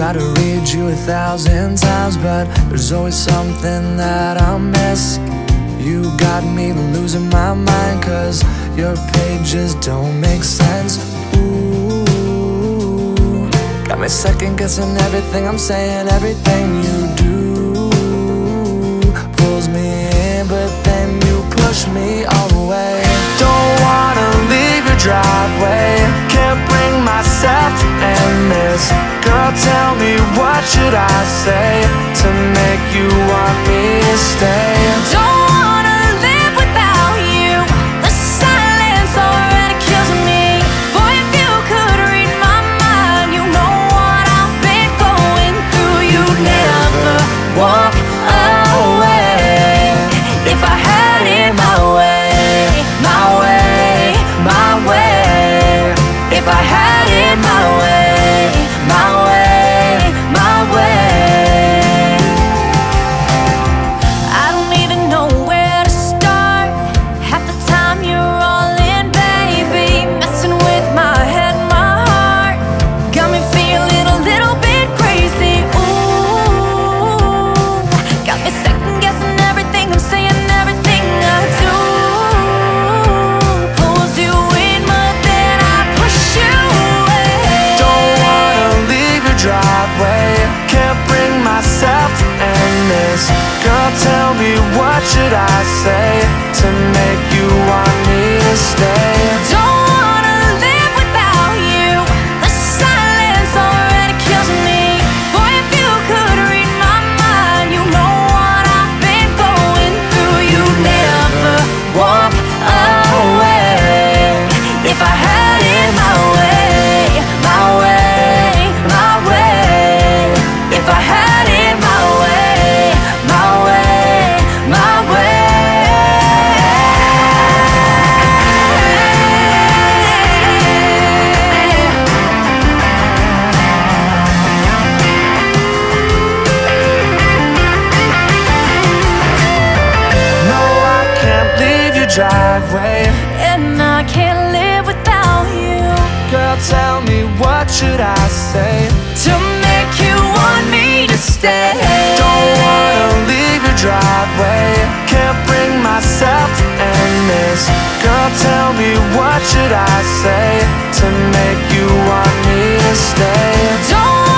Try to read you 1,000 times, but there's always something that I miss. You got me losing my mind, 'cause your pages don't make sense. Ooh, got me second guessing everything I'm saying. Everything you do pulls me in, but then you push me away. Don't wanna leave your driveway, can't bring myself to end this. Girl, tell me, what should I say to make you want me to stay? Don't wanna live without you, the silence already kills me. Boy, if you could read my mind, you know what I've been going through. You'd never walk away if I had it my way, my way, my way. If I had it my way, my way, my way. I don't even know where to start. Half the time you're all in, baby, messing with my head, my heart. Got me feeling a little bit crazy. Ooh, got me second guessing everything I'm saying, everything I do. Pulls you in, but then I push you away. Don't wanna leave your driveway, can't bring myself to end this. Girl, tell me, what should I say to make you want me to stay? Don't wanna live without you, the silence already kills me. Boy, if you could read my mind, you know what I've been going through. You'd never walk away if I had it my way, my way, my way. If I had it my way, my way, my way. No, I can't leave your driveway. And I can't live without you. Girl, tell me, what should I say To make you want me to stay. Don't wanna leave your driveway, can't bring myself to end this. Girl, tell me, what should I say to make you want me to stay? Don't